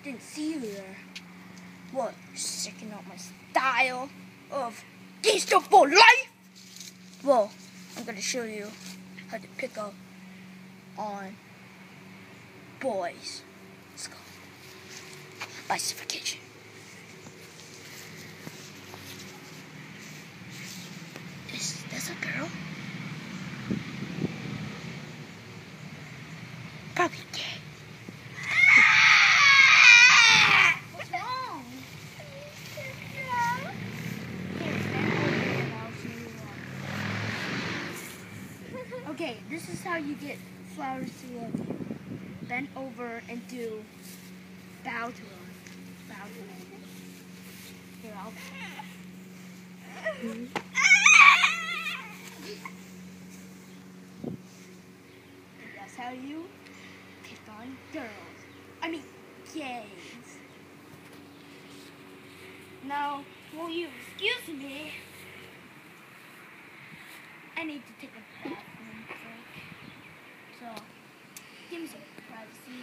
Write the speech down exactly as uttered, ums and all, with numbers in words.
Didn't see you there. What? Checking out my style of gangster for life? Well, I'm gonna show you how to pick up on boys. Let's go. Bicification. Is this a girl? Probably gay. What's wrong? Okay, this is how you get flowers to love you. Bend over and do bow to them. Bow to them. Here, I'll bow. Mm-hmm. That's how you pick on girls. I mean, gays. Now, will you excuse me? I need to take a bathroom break. So, give me some privacy.